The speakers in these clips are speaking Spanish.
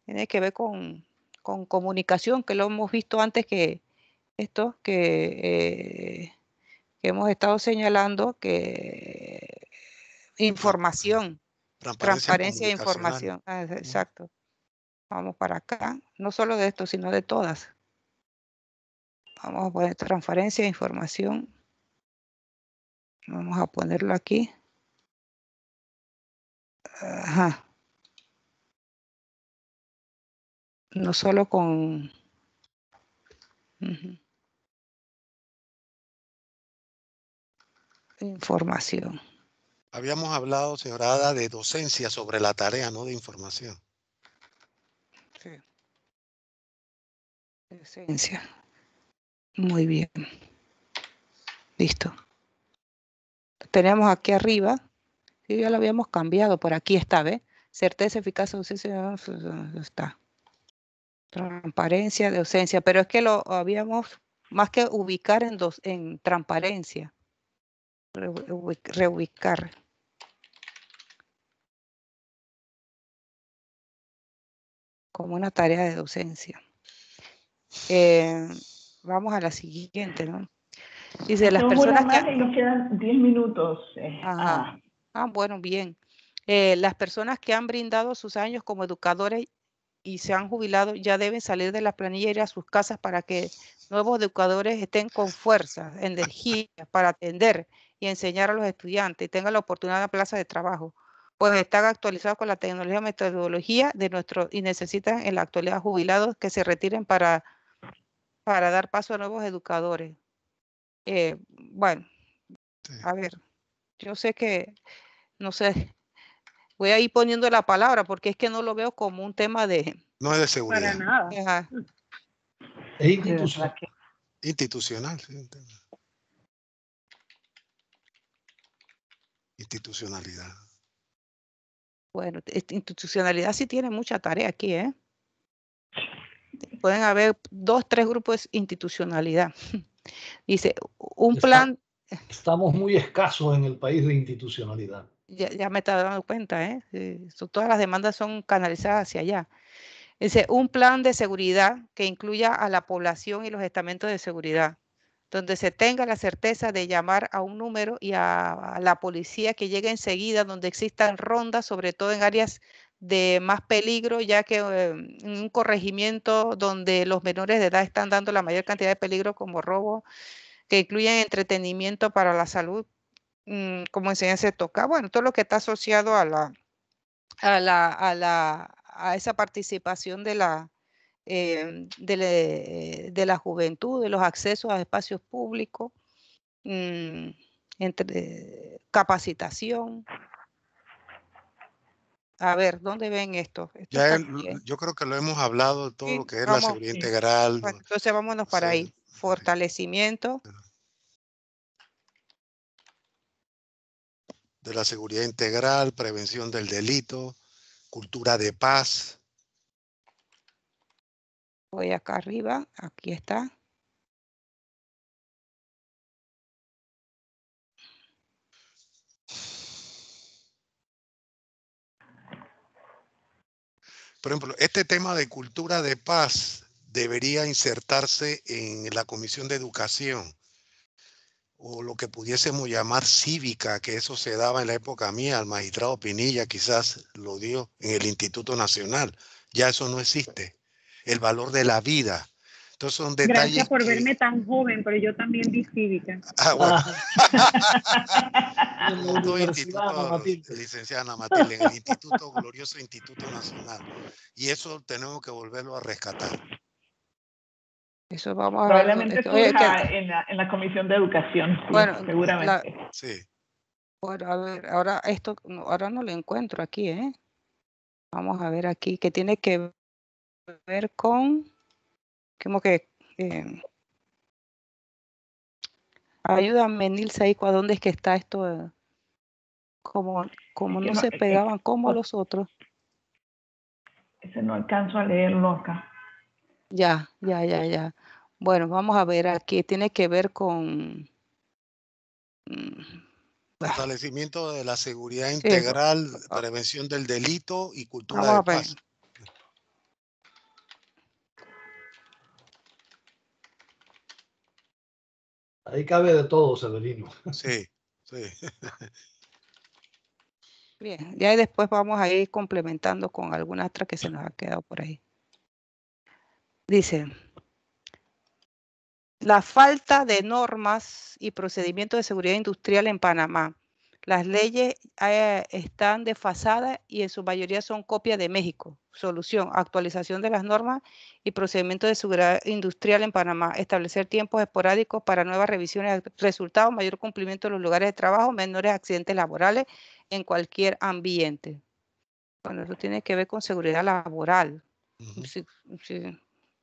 Tiene que ver con comunicación, que lo hemos visto antes que esto que hemos estado señalando, que información, transparencia de comunicacional. información. Exacto. Vamos para acá, no solo de esto, sino de todas. Vamos a poner transparencia de información. Vamos a ponerlo aquí. Ajá. No solo con... información. Habíamos hablado, señora Ada, de docencia sobre la tarea, no de información. Sí. Esencia. Muy bien. Listo. Tenemos aquí arriba, sí, ya lo habíamos cambiado, por aquí está, ¿ves? Certeza, eficacia, docencia, está. Transparencia, docencia, pero es que lo habíamos, más que ubicar en transparencia, reubicar. Como una tarea de docencia. Vamos a la siguiente, ¿no? Dice, las personas más y nos quedan 10 minutos. Ajá. Bueno, bien. Las personas que han brindado sus años como educadores y se han jubilado ya deben salir de la planilla y ir a sus casas para que nuevos educadores estén con fuerza, energía para atender y enseñar a los estudiantes y tengan la oportunidad de plaza de trabajo, pues están actualizados con la tecnología y metodología de y necesitan en la actualidad jubilados que se retiren para dar paso a nuevos educadores. Bueno, Sí. a ver, yo sé que, no sé, voy a ir poniendo la palabra porque es que no lo veo como un tema de... No es de seguridad. Para nada. Ajá. Es institucional. Institucional, sí. Institucionalidad. Bueno, institucionalidad sí tiene mucha tarea aquí, ¿eh? Pueden haber 2, 3 grupos de institucionalidad. Dice, un plan... Estamos muy escasos en el país de institucionalidad. Ya me está dando cuenta, ¿eh? Todas las demandas son canalizadas hacia allá. Dice, un plan de seguridad que incluya a la población y los estamentos de seguridad, donde se tenga la certeza de llamar a un número y a la policía que llegue enseguida, donde existan rondas, sobre todo en áreas de más peligro, ya que en un corregimiento donde los menores de edad están dando la mayor cantidad de peligro, como robo, que incluyen entretenimiento para la salud, como enseñanza de tocar, bueno, todo lo que está asociado a esa participación de la juventud, de los accesos a espacios públicos, capacitación. A ver, ¿dónde ven esto? Yo creo que lo hemos hablado de todo lo que es la seguridad Sí. integral. Bueno, entonces vámonos para ahí. Fortalecimiento de la seguridad integral, prevención del delito, cultura de paz. Voy acá arriba, aquí está. Por ejemplo, este tema de cultura de paz debería insertarse en la Comisión de Educación, o lo que pudiésemos llamar cívica, que eso se daba en la época mía, el magistrado Pinilla quizás lo dio en el Instituto Nacional. Ya eso no existe. El valor de la vida. Entonces son detalles. Gracias por verme tan joven, pero yo también vi cívica. Bueno. En la Universidad Ana Matilde. Licenciada Ana Matilde, en el Instituto, glorioso Instituto Nacional. Y eso tenemos que volverlo a rescatar. Eso vamos a probablemente surja en la Comisión de Educación, sí, bueno, seguramente. Sí. Bueno, a ver, ahora no lo encuentro aquí, ¿eh? Vamos a ver aquí, que tiene que ver con, como que, ayúdame, Nilsa, ahí, ¿a dónde es que está esto? Como no se pegaban como los otros. Ese no alcanzo a leerlo acá. Ya. Bueno, vamos a ver aquí, tiene que ver con... Fortalecimiento de la seguridad integral, prevención del delito y cultura de paz. Ahí cabe de todo, Severino. Sí, sí. Bien, ya después vamos a ir complementando con alguna otra que se nos ha quedado por ahí. Dice, la falta de normas y procedimientos de seguridad industrial en Panamá. Las leyes están desfasadas y en su mayoría son copia de México. Solución, actualización de las normas y procedimientos de seguridad industrial en Panamá. Establecer tiempos esporádicos para nuevas revisiones. Resultado, mayor cumplimiento de los lugares de trabajo, menores accidentes laborales en cualquier ambiente. Bueno, eso tiene que ver con seguridad laboral. Sí, sí.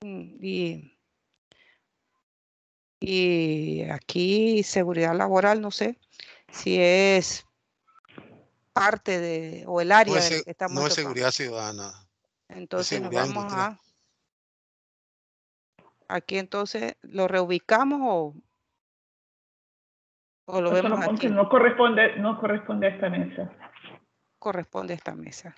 Y aquí seguridad laboral, no sé si es parte de, o el área de lo que estamos No es tocando. seguridad ciudadana, es Entonces nos seguridad vamos industrial. aquí entonces, ¿lo reubicamos o lo vemos aquí? No corresponde a esta mesa. Corresponde a esta mesa.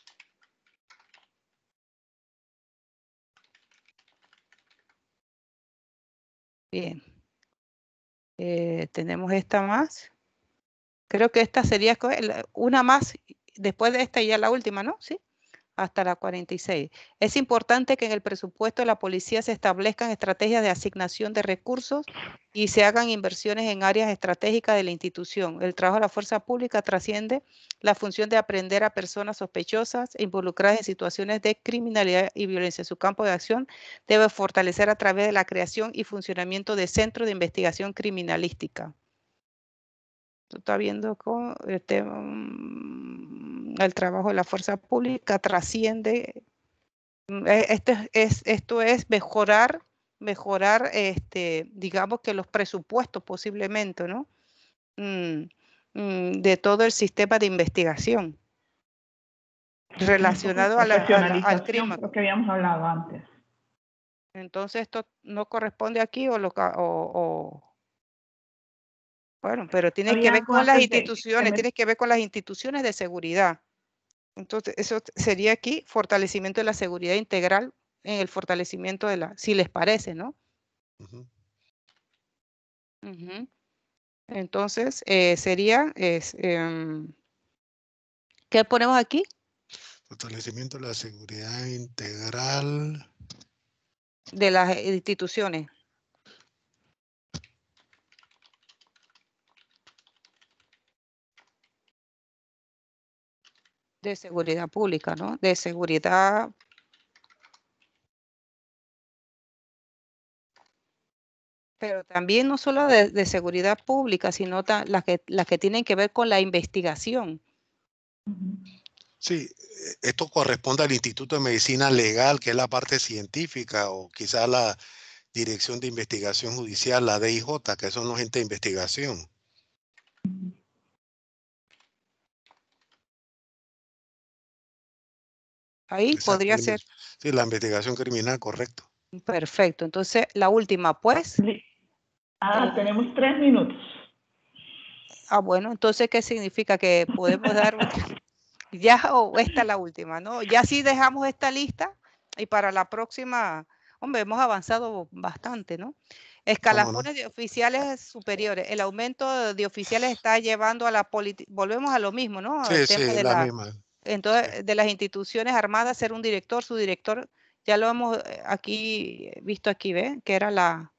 Bien. Tenemos esta más. Creo que esta sería una más, después de esta y ya la última, ¿no? Sí. Hasta la 46. Es importante que en el presupuesto de la policía se establezcan estrategias de asignación de recursos y se hagan inversiones en áreas estratégicas de la institución. El trabajo de la fuerza pública trasciende la función de aprender a personas sospechosas e involucradas en situaciones de criminalidad y violencia. Su campo de acción debe fortalecer a través de la creación y funcionamiento de centros de investigación criminalística. Tú estás viendo cómo el trabajo de la fuerza pública trasciende. Esto es mejorar, digamos que los presupuestos posiblemente, ¿no? De todo el sistema de investigación relacionado al crimen. Lo que habíamos hablado antes. Entonces, esto no corresponde aquí bueno, pero tiene que ver con las instituciones, tiene que ver con las instituciones de seguridad. Entonces, eso sería aquí fortalecimiento de la seguridad integral en el fortalecimiento de la, si les parece, ¿no? Entonces, sería, ¿qué ponemos aquí? Fortalecimiento de la seguridad integral. De las instituciones. De seguridad pública, ¿no? De seguridad. Pero también no solo de seguridad pública, sino las que tienen que ver con la investigación. Sí, esto corresponde al Instituto de Medicina Legal, que es la parte científica, o quizás la Dirección de Investigación Judicial, la DIJ, que son los entes de investigación. Ahí podría ser. Sí, la investigación criminal, correcto. Perfecto. Entonces, la última, pues. Tenemos 3 minutos. Bueno, entonces, ¿qué significa? Que podemos dar ya o esta es la última, ¿no? Ya sí dejamos esta lista y para la próxima, hombre, hemos avanzado bastante, ¿no? Escalafones de oficiales superiores. El aumento de oficiales está llevando a la política, volvemos a lo mismo, ¿no? Sí, El tema de la misma. entonces, sí. De las instituciones armadas, ser un director, su director, ya lo hemos visto aquí, ¿ves? Que era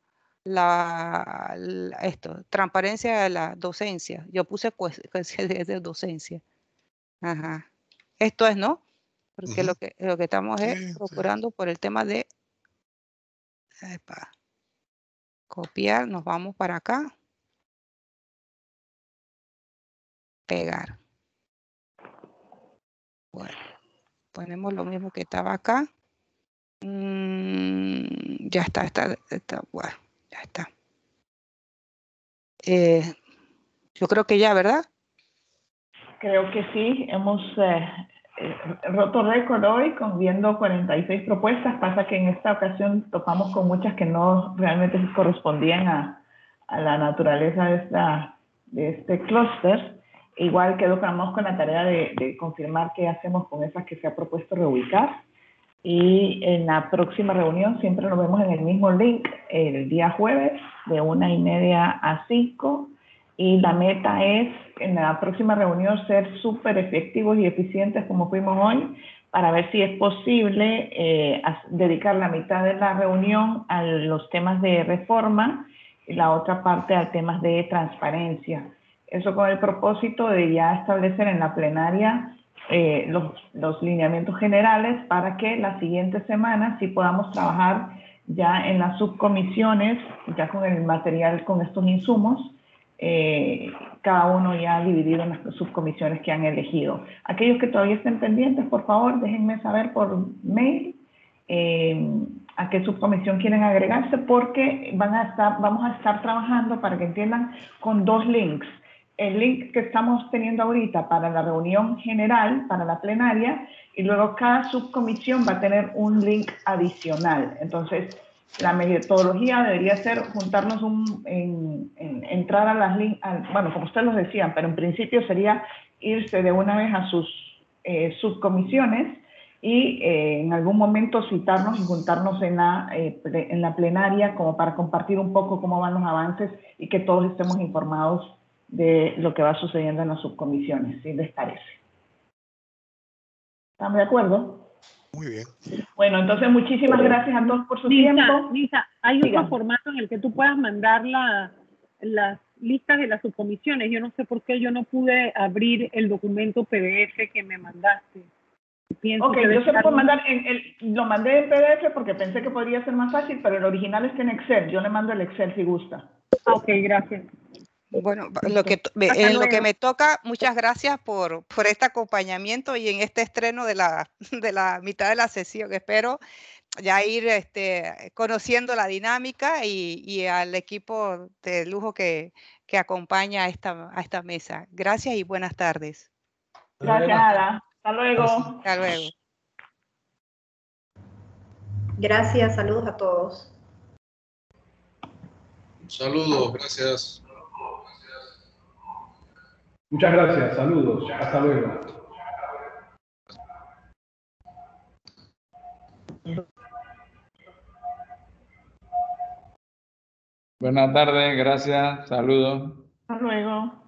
transparencia de la docencia. Yo puse pues de docencia. Ajá. Esto es, ¿no? Porque lo que estamos es procurando por el tema de copiar, nos vamos para acá. Pegar. Bueno, ponemos lo mismo que estaba acá. Ya está, bueno, ya está. Yo creo que ya, ¿verdad? Creo que sí, hemos roto récord hoy viendo 46 propuestas. Pasa que en esta ocasión topamos con muchas que no realmente correspondían a la naturaleza de este clúster. Igual quedamos con la tarea de confirmar qué hacemos con esas que se ha propuesto reubicar. Y en la próxima reunión siempre nos vemos en el mismo link el día jueves de 1:30 a 5. Y la meta es en la próxima reunión ser súper efectivos y eficientes como fuimos hoy, para ver si es posible dedicar la mitad de la reunión a los temas de reforma y la otra parte a temas de transparencia. Eso con el propósito de ya establecer en la plenaria los lineamientos generales para que la siguiente semana sí podamos trabajar ya en las subcomisiones, ya con el material, con estos insumos, cada uno ya dividido en las subcomisiones que han elegido. Aquellos que todavía estén pendientes, por favor, déjenme saber por mail a qué subcomisión quieren agregarse, porque vamos a estar trabajando, para que entiendan, con 2 links. El link que estamos teniendo ahorita para la reunión general, para la plenaria, y luego cada subcomisión va a tener un link adicional. Entonces, la metodología debería ser juntarnos entrar a las links, bueno, como ustedes lo decían, pero en principio sería irse de una vez a sus subcomisiones y en algún momento citarnos y juntarnos en la plenaria como para compartir un poco cómo van los avances y que todos estemos informados de lo que va sucediendo en las subcomisiones, si les parece. ¿Están de acuerdo? Muy bien. Bueno, entonces muchísimas gracias a todos por su tiempo. Lisa, ¿hay Dígame. otro formato en el que tú puedas mandar las listas de las subcomisiones? Yo no sé por qué yo no pude abrir el documento PDF que me mandaste. Ok, yo se lo puedo mandar, lo mandé en PDF porque pensé que podría ser más fácil, pero el original está en Excel. Yo le mando el Excel si gusta. Ok, gracias. Bueno, en lo que me toca, muchas gracias por este acompañamiento y en este estreno de la mitad de la sesión. Espero ya ir conociendo la dinámica y al equipo de lujo que acompaña a esta mesa. Gracias y buenas tardes. Gracias, Ada. Hasta luego. Hasta luego. Gracias, saludos a todos. Saludos, gracias. Muchas gracias, saludos, hasta luego. Buenas tardes, gracias, saludos. Hasta luego.